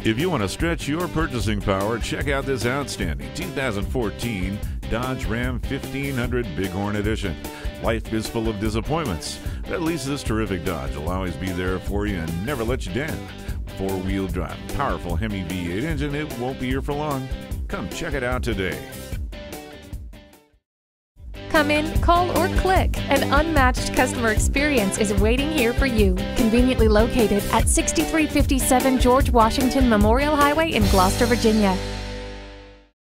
If you want to stretch your purchasing power, check out this outstanding 2014 Dodge Ram 1500 Bighorn Edition. Life is full of disappointments, but at least this terrific Dodge will always be there for you and never let you down. Four-wheel drive, powerful HEMI V8 engine, it won't be here for long. Come check it out today. Come in, call, or click. An unmatched customer experience is waiting here for you. Conveniently located at 6357 George Washington Memorial Highway in Gloucester, Virginia.